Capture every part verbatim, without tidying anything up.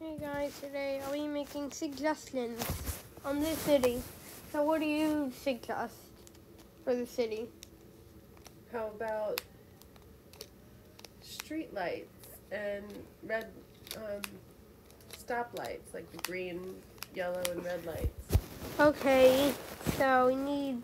Hey guys, today I'll be making suggestions on the city. So what do you suggest for the city? How about street lights and red um, stoplights, like the green, yellow, and red lights? Okay, so we need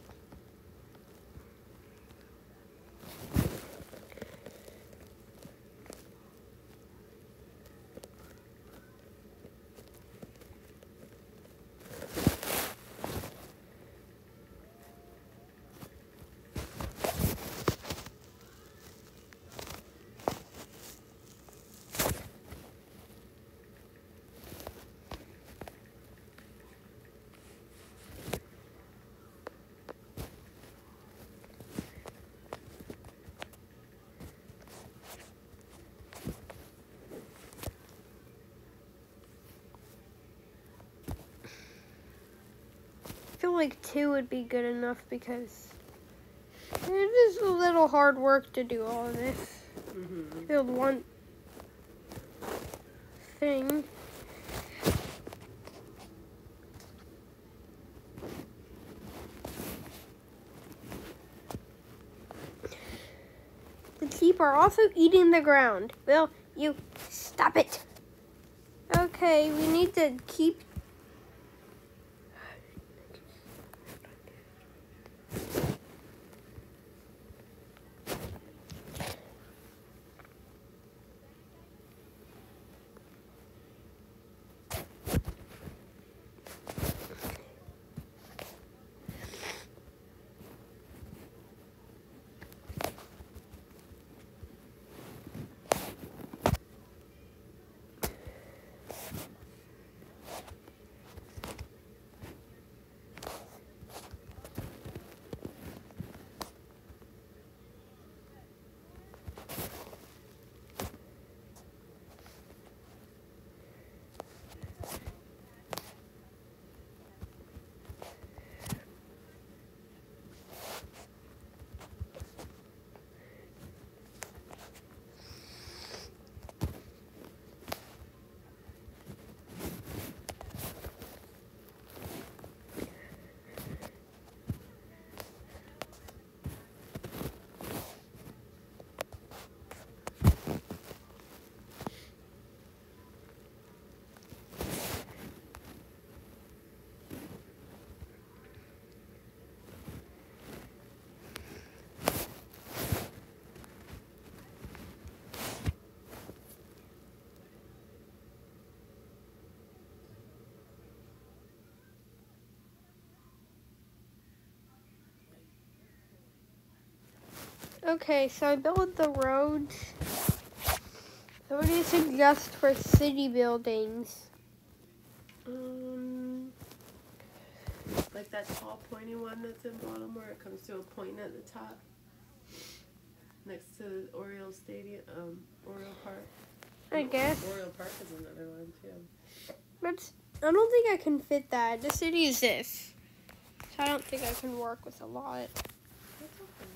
I feel like two would be good enough because it is a little hard work to do all of this. Mm-hmm. Build one thing. The sheep are also eating the ground. Will you stop it? Okay, we need to keep Okay, so I built the roads. So what do you suggest for city buildings? Um, like that tall, pointy one that's in Baltimore. It comes to a point at the top, next to the Oriole Stadium, um, Oriole Park. I guess. Oriole Park is another one too. But I don't think I can fit that. The city is this. So I don't think I can work with a lot. That's okay.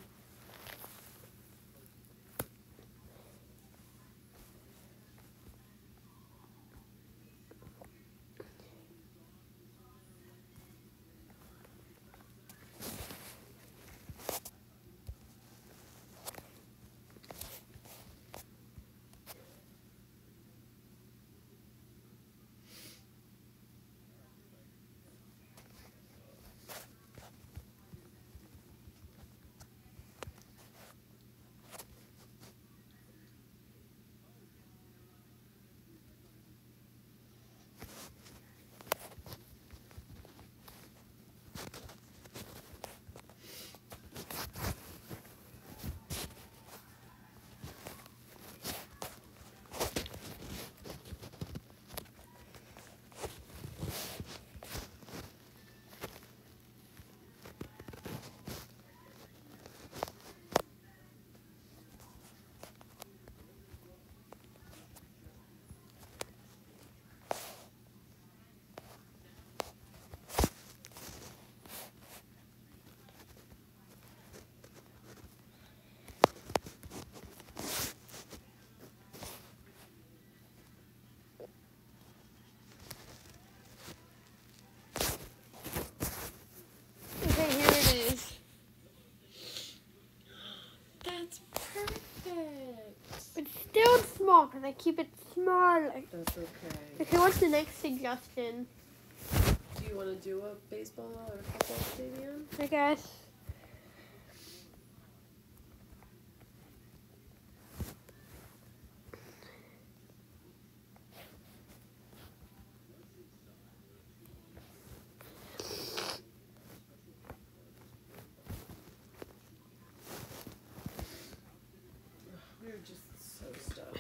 they keep it small. That's okay. Okay, what's the next suggestion? Do you want to do a baseball or football stadium? I guess. We're just so stuffed.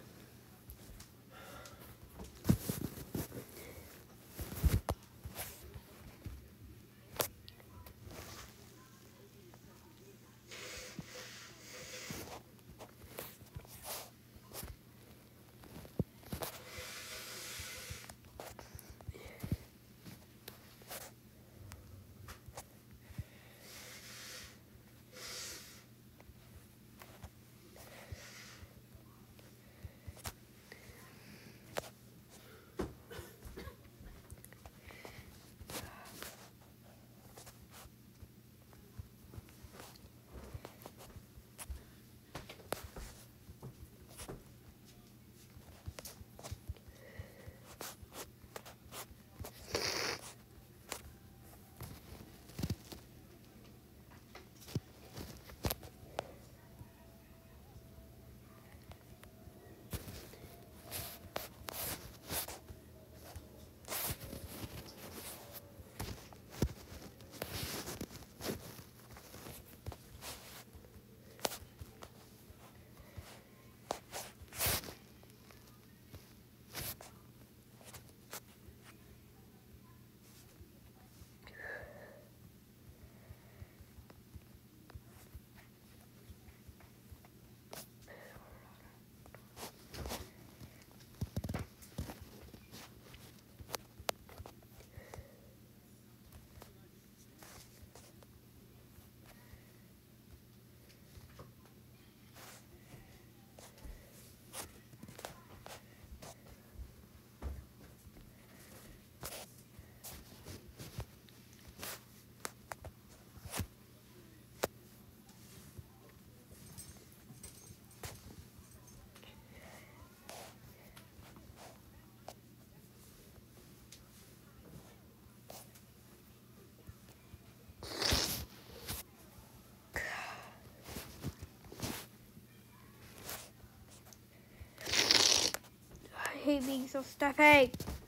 I hate being so stuffy.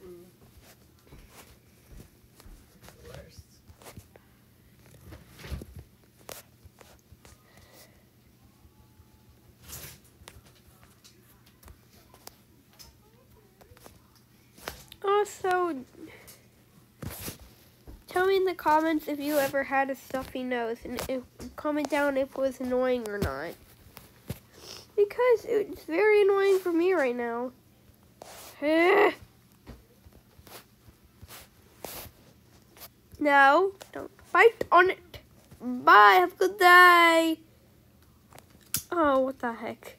Worst. Also, tell me in the comments if you ever had a stuffy nose, and if, comment down if it was annoying or not. Because it's very annoying for me right now. No, don't fight on it. Bye, have a good day. Oh, what the heck.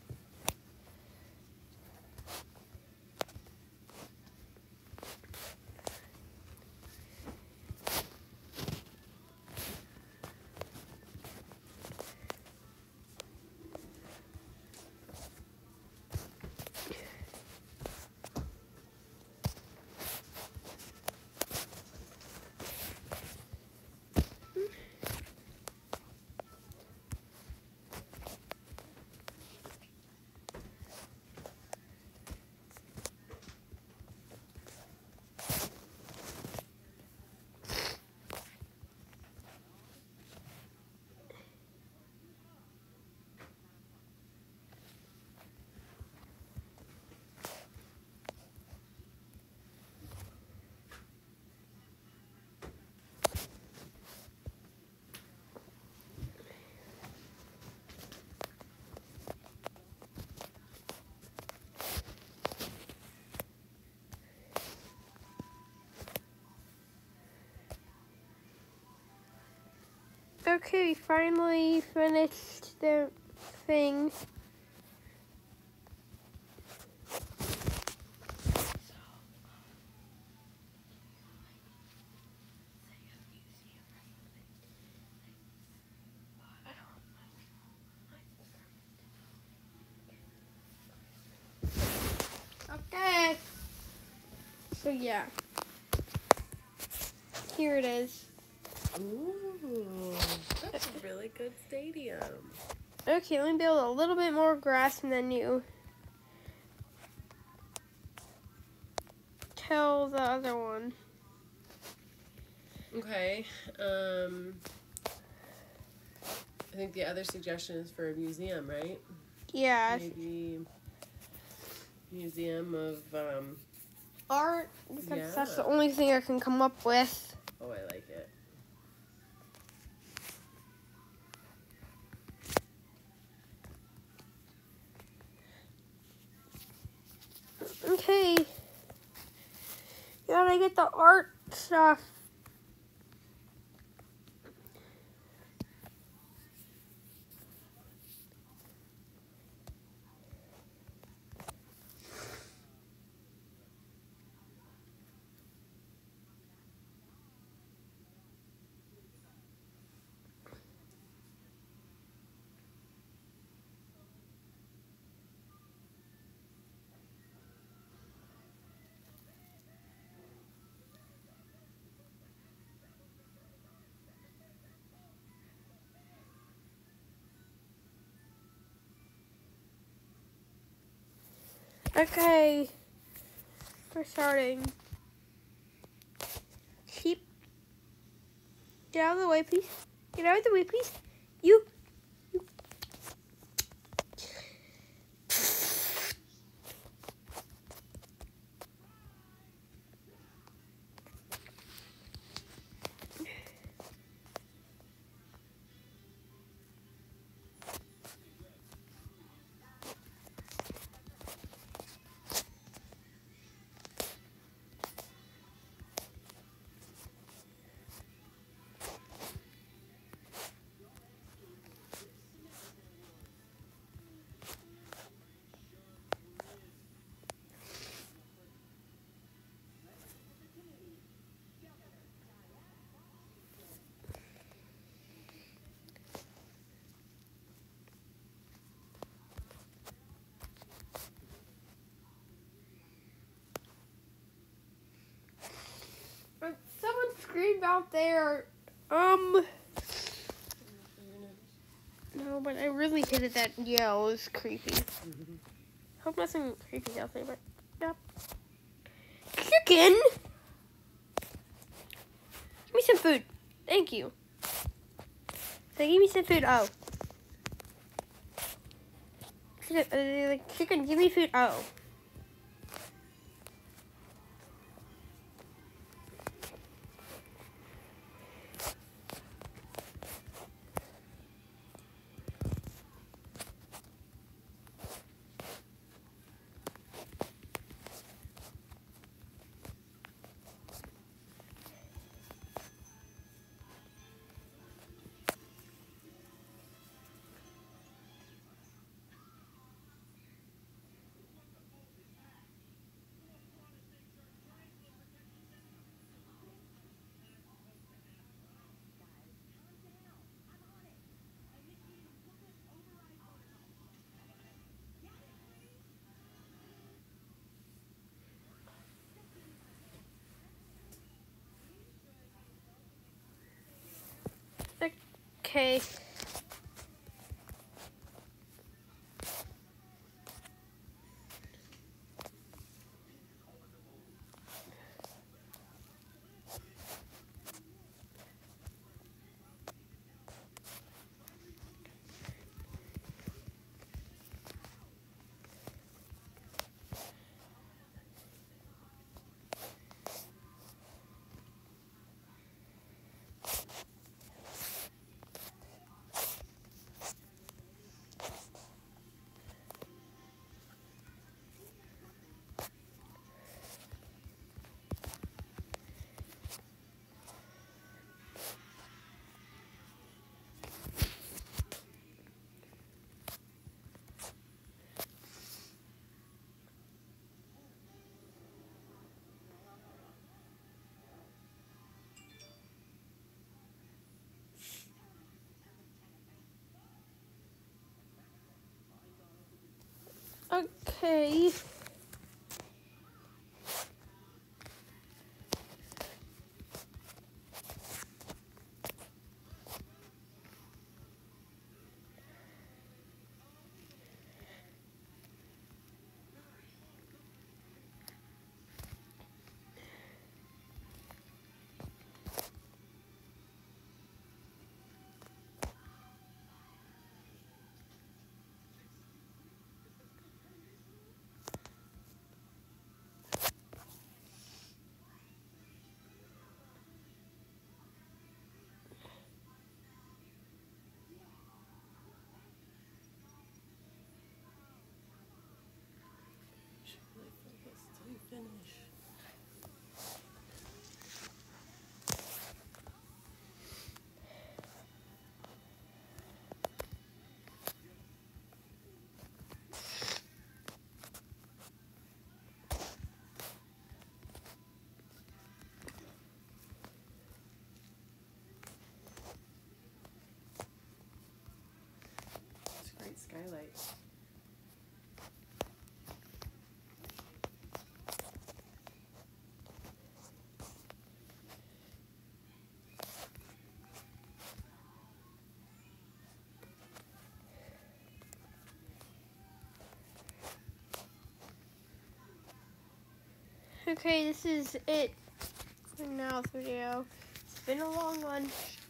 Okay, we finally finished the thing. So yeah. Here it is. Ooh, that's a really good stadium. Okay, let me build a little bit more grass than you. Tell the other one. Okay. Um, I think the other suggestion is for a museum, right? Yeah. Maybe museum of um. Art, because Yeah. that's the only thing I can come up with. Oh, I like it. Okay. Gotta get the art stuff. Okay. We're starting. Keep. Get out of the way, please. Get out of the way, please. You. you. Someone screamed out there. Um. No, but I really hated that yell. It was creepy. Mm-hmm. Hope nothing creepy out there, but yep. Chicken! Give me some food. Thank you. So give me some food. Oh. Chicken, uh, like, chicken, give me food. Oh. Okay. Okay. Okay, this is it for now's video. It's been a long lunch.